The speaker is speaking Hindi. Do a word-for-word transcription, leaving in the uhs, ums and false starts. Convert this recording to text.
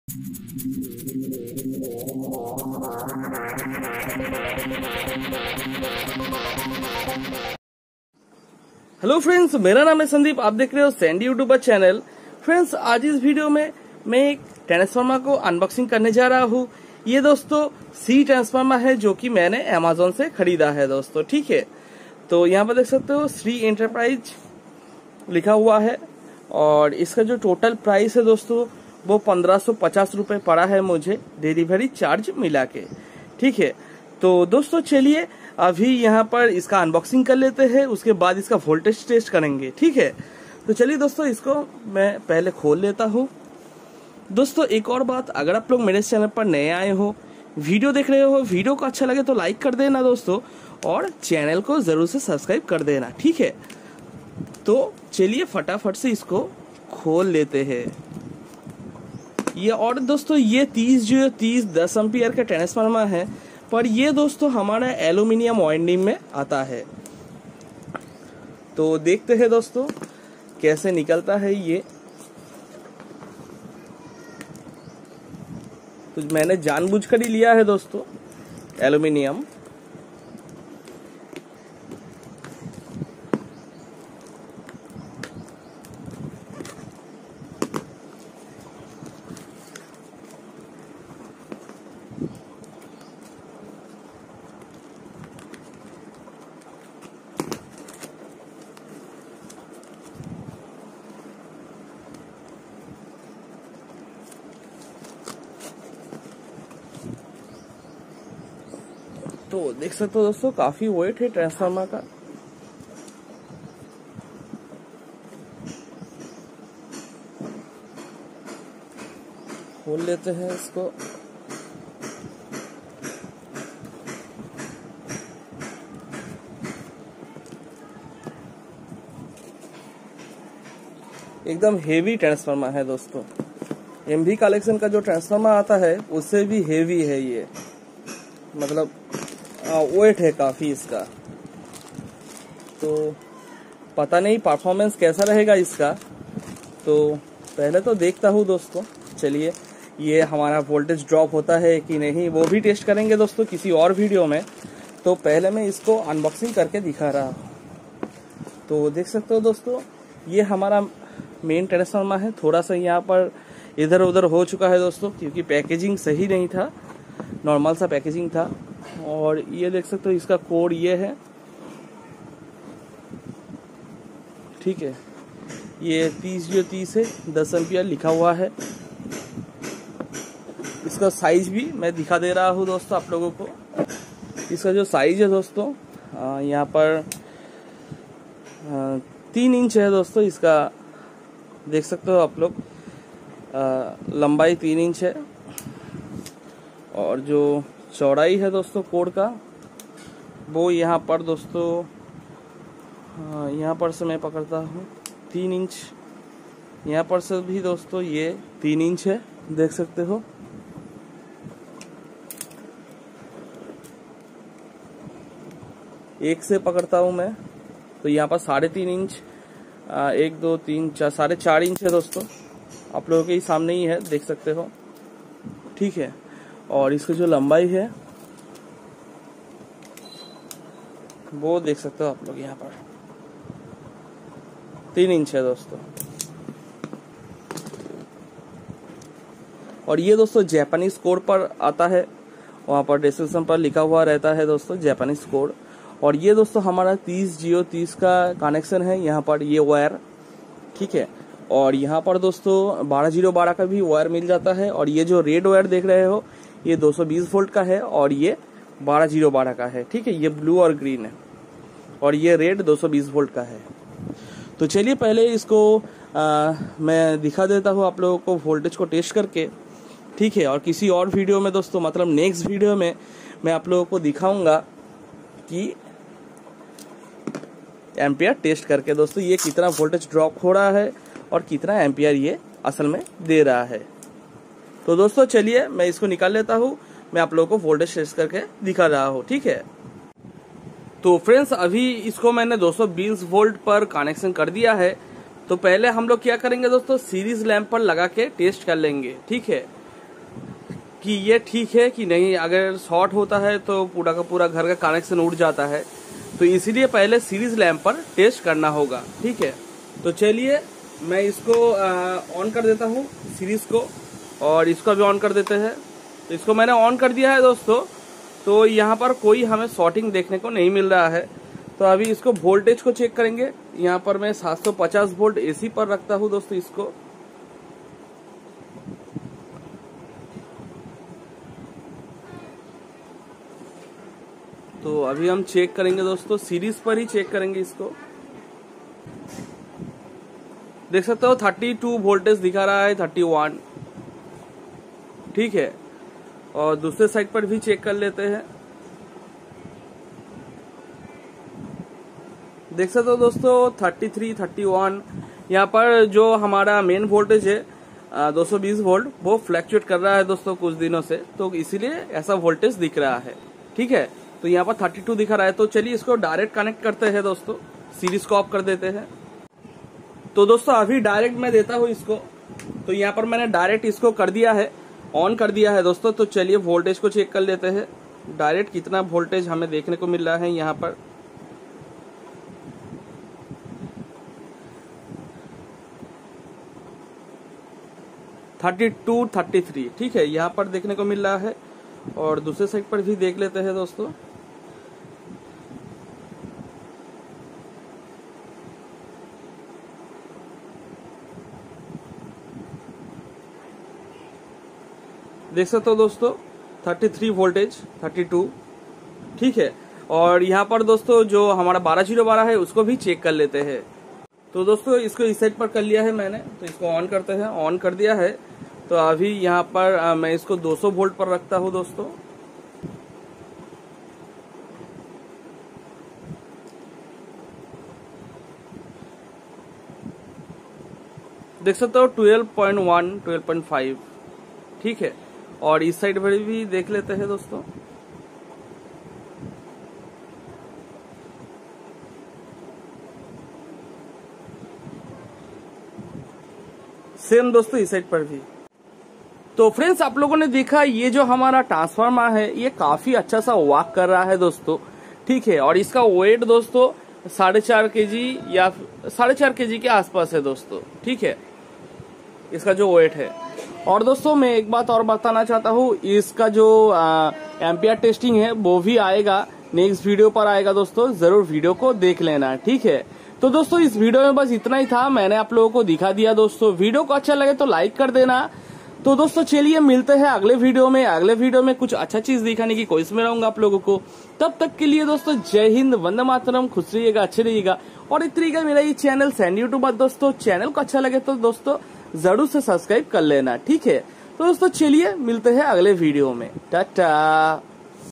हेलो फ्रेंड्स, मेरा नाम है संदीप। आप देख रहे हो सैंडी यूट्यूबर चैनल। फ्रेंड्स, आज इस वीडियो में मैं एक ट्रांसफार्मर को अनबॉक्सिंग करने जा रहा हूँ। ये दोस्तों सी ट्रांसफार्मर है जो कि मैंने अमेज़न से खरीदा है दोस्तों। ठीक है, तो यहाँ पर देख सकते हो श्री एंटरप्राइज लिखा हुआ है और इसका जो टोटल प्राइस है दोस्तों वो पंद्रह सौ पचास रुपये पड़ा है मुझे, डिलीवरी चार्ज मिला के। ठीक है, तो दोस्तों चलिए अभी यहाँ पर इसका अनबॉक्सिंग कर लेते हैं, उसके बाद इसका वोल्टेज टेस्ट करेंगे। ठीक है, तो चलिए दोस्तों इसको मैं पहले खोल लेता हूँ। दोस्तों एक और बात, अगर आप लोग मेरे चैनल पर नए आए हो, वीडियो देख रहे हो, वीडियो को अच्छा लगे तो लाइक कर देना दोस्तों, और चैनल को जरूर से सब्सक्राइब कर देना। ठीक है, तो चलिए फटाफट से इसको खोल लेते हैं। ये और दोस्तों ये तीस जो तीस दस एम्पियर का ट्रांसफार्मर है, पर ये दोस्तों हमारा एल्यूमिनियम वाइंडिंग में आता है। तो देखते हैं दोस्तों कैसे निकलता है ये। तो मैंने जानबूझकर ही लिया है दोस्तों एल्यूमिनियम। तो देख सकते हो दोस्तों काफी वेट है ट्रांसफार्मर का। खोल लेते हैं इसको। एकदम हेवी ट्रांसफार्मर है दोस्तों। एमवी कलेक्शन का जो ट्रांसफार्मर आता है उससे भी हेवी है ये, मतलब वेट है काफी इसका। तो पता नहीं परफॉर्मेंस कैसा रहेगा इसका, तो पहले तो देखता हूँ दोस्तों। चलिए ये हमारा वोल्टेज ड्रॉप होता है कि नहीं वो भी टेस्ट करेंगे दोस्तों किसी और वीडियो में। तो पहले मैं इसको अनबॉक्सिंग करके दिखा रहा हूँ। तो देख सकते हो दोस्तों ये हमारा मेन ट्रांसफार्मर है। थोड़ा सा यहाँ पर इधर उधर हो चुका है दोस्तों, क्योंकि पैकेजिंग सही नहीं था, नॉर्मल सा पैकेजिंग था। और ये देख सकते हो इसका कोड ये है। ठीक है, ये तीस जो तीस है, दस एम्पियर लिखा हुआ है। इसका साइज भी मैं दिखा दे रहा हूँ दोस्तों आप लोगों को। इसका जो साइज है दोस्तों यहाँ पर आ, तीन इंच है दोस्तों। इसका देख सकते हो आप लोग, लंबाई तीन इंच है और जो चौड़ाई है दोस्तों कोड का वो यहाँ पर दोस्तों यहाँ पर से मैं पकड़ता हूँ तीन इंच, यहाँ पर से भी दोस्तों ये तीन इंच है, देख सकते हो। एक से पकड़ता हूँ मैं तो यहाँ पर साढ़े तीन इंच, एक दो तीन चार साढ़े चार इंच है दोस्तों। आप लोगों के सामने ही है, देख सकते हो। ठीक है, और इसकी जो लंबाई है वो देख सकते हो आप लोग, यहाँ पर तीन इंच है दोस्तों। और ये दोस्तों जापानीज कोड पर आता है, वहाँ पर डिस्क्रिप्शन पर लिखा हुआ रहता है दोस्तों जापानीज कोड। और ये दोस्तों हमारा तीस जियो तीस का कनेक्शन है यहाँ पर, ये वायर। ठीक है, और यहाँ पर दोस्तों बारह जीरो बारह का भी वायर मिल जाता है। और ये जो रेड वायर देख रहे हो ये दो सौ बीस वोल्ट का है और ये बारह जीरो बारह का है। ठीक है, ये ब्लू और ग्रीन है और ये रेड दो सौ बीस वोल्ट का है। तो चलिए पहले इसको आ, मैं दिखा देता हूँ आप लोगों को वोल्टेज को टेस्ट करके। ठीक है, और किसी और वीडियो में दोस्तों, मतलब नेक्स्ट वीडियो में मैं आप लोगों को दिखाऊंगा कि एम्पियर टेस्ट करके दोस्तों ये कितना वोल्टेज ड्रॉप हो रहा है और कितना एम्पियर ये असल में दे रहा है। तो दोस्तों चलिए मैं इसको निकाल लेता हूँ, मैं आप लोगों को वोल्टेज टेस्ट करके दिखा रहा हूँ। ठीक है, तो फ्रेंड्स अभी इसको मैंने दो सौ बीस वोल्ट पर कनेक्शन कर दिया है। तो पहले हम लोग क्या करेंगे दोस्तों, सीरीज लैंप पर लगा के टेस्ट कर लेंगे। ठीक है, कि ये ठीक है कि नहीं। अगर शॉर्ट होता है तो पूरा का पूरा घर का कनेक्शन उड़ जाता है, तो इसीलिए पहले सीरीज लैंप पर टेस्ट करना होगा। ठीक है, तो चलिए मैं इसको ऑन कर देता हूँ सीरीज को, और इसको भी ऑन कर देते हैं। तो इसको मैंने ऑन कर दिया है दोस्तों। तो यहाँ पर कोई हमें शॉर्टिंग देखने को नहीं मिल रहा है। तो अभी इसको वोल्टेज को चेक करेंगे। यहाँ पर मैं सात सौ पचास वोल्ट एसी पर रखता हूँ दोस्तों इसको। तो अभी हम चेक करेंगे दोस्तों, सीरीज पर ही चेक करेंगे इसको। देख सकते हो बत्तीस वोल्टेज दिखा रहा है, इकतीस। ठीक है, और दूसरे साइड पर भी चेक कर लेते हैं। देख सकते हो दोस्तों तैंतीस, इकतीस। यहाँ पर जो हमारा मेन वोल्टेज है दो सौ बीस वोल्ट, वो फ्लैक्चुएट कर रहा है दोस्तों कुछ दिनों से, तो इसीलिए ऐसा वोल्टेज दिख रहा है। ठीक है, तो यहाँ पर बत्तीस दिखा रहा है। तो चलिए इसको डायरेक्ट कनेक्ट करते हैं दोस्तों, सीरीज को ऑफ कर देते हैं। तो दोस्तों अभी डायरेक्ट मैं देता हूँ इसको। तो यहाँ पर मैंने डायरेक्ट इसको कर दिया है, ऑन कर दिया है दोस्तों। तो चलिए वोल्टेज को चेक कर लेते हैं, डायरेक्ट कितना वोल्टेज हमें देखने को मिल रहा है यहाँ पर। बत्तीस, तैंतीस। ठीक है, यहाँ पर देखने को मिल रहा है, और दूसरे साइड पर भी देख लेते हैं दोस्तों। देख सकते हो दोस्तों तैंतीस वोल्टेज, बत्तीस। ठीक है, और यहाँ पर दोस्तों जो हमारा बारह जीरो बारह है उसको भी चेक कर लेते हैं। तो दोस्तों इसको इस साइड पर कर लिया है मैंने, तो इसको ऑन करते हैं। ऑन कर दिया है। तो अभी यहाँ पर आ, मैं इसको दो सौ वोल्ट पर रखता हूँ दोस्तों। देख सकते हो बारह पॉइंट एक, बारह पॉइंट पाँच। ठीक है, और इस साइड पर भी देख लेते हैं दोस्तों। सेम दोस्तों इस साइड पर भी। तो फ्रेंड्स आप लोगों ने देखा, ये जो हमारा ट्रांसफार्मर है ये काफी अच्छा सा वर्क कर रहा है दोस्तों। ठीक है, और इसका वेट दोस्तों साढ़े चार के जी या साढ़े चार के जी के आसपास है दोस्तों। ठीक है, इसका जो वेट है। और दोस्तों मैं एक बात और बताना चाहता हूँ, इसका जो एम्पियर टेस्टिंग है वो भी आएगा, नेक्स्ट वीडियो पर आएगा दोस्तों, जरूर वीडियो को देख लेना। ठीक है, तो दोस्तों इस वीडियो में बस इतना ही था, मैंने आप लोगों को दिखा दिया दोस्तों। वीडियो को अच्छा लगे तो लाइक कर देना। तो दोस्तों चलिए मिलते हैं अगले वीडियो में। अगले वीडियो में कुछ अच्छा चीज दिखाने की कोशिश में रहूंगा आप लोगों को। तब तक के लिए दोस्तों जय हिंद, वंदे मातरम, खुश रहिएगा, अच्छे रहिएगा। और इस तरीके मेरा ये चैनल सैंडी यूट्यूबर दोस्तों, चैनल को अच्छा लगे तो दोस्तों जरूर से सब्सक्राइब कर लेना। ठीक है, तो दोस्तों चलिए मिलते हैं अगले वीडियो में। टाटा।